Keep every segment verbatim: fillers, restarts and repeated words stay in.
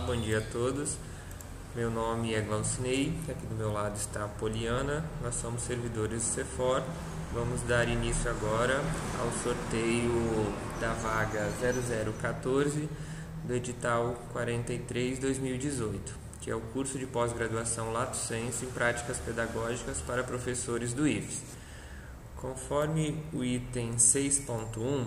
bom dia a todos. Meu nome é Glaucinei, aqui do meu lado está a Poliana, nós somos servidores do CEFOR. Vamos dar início agora ao sorteio da vaga zero zero quatorze do edital quarenta e três barra dois mil e dezoito, que é o curso de pós-graduação Lato Sensu em Práticas Pedagógicas para professores do I F E S. Conforme o item seis ponto um,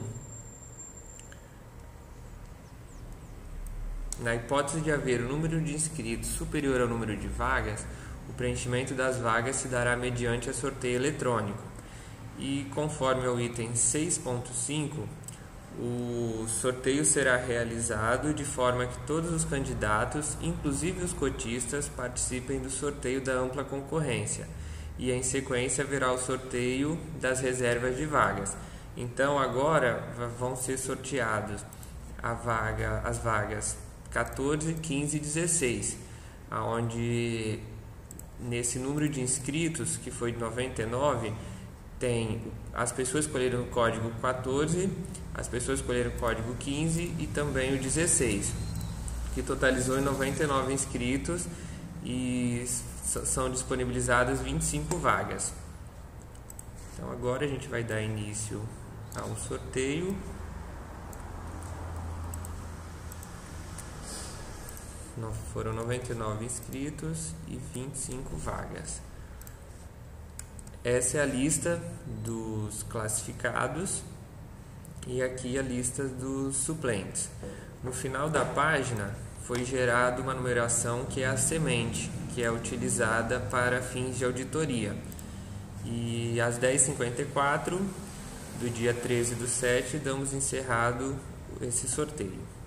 na hipótese de haver o número de inscritos superior ao número de vagas, o preenchimento das vagas se dará mediante a sorteio eletrônico. E conforme o item seis ponto cinco, o sorteio será realizado de forma que todos os candidatos, inclusive os cotistas, participem do sorteio da ampla concorrência. E em sequência haverá o sorteio das reservas de vagas. Então agora vão ser sorteados a vaga, as vagas quatorze, quinze e dezesseis, onde nesse número de inscritos, que foi de noventa e nove, tem as pessoas escolheram o código quatorze, as pessoas escolheram o código quinze e também o dezesseis, que totalizou em noventa e nove inscritos e são disponibilizadas vinte e cinco vagas. Então agora a gente vai dar início ao sorteio. Foram noventa e nove inscritos e vinte e cinco vagas. Essa é a lista dos classificados e aqui a lista dos suplentes. No final da página foi gerada uma numeração que é a semente, que é utilizada para fins de auditoria. E às dez e cinquenta e quatro do dia treze do sete damos encerrado esse sorteio.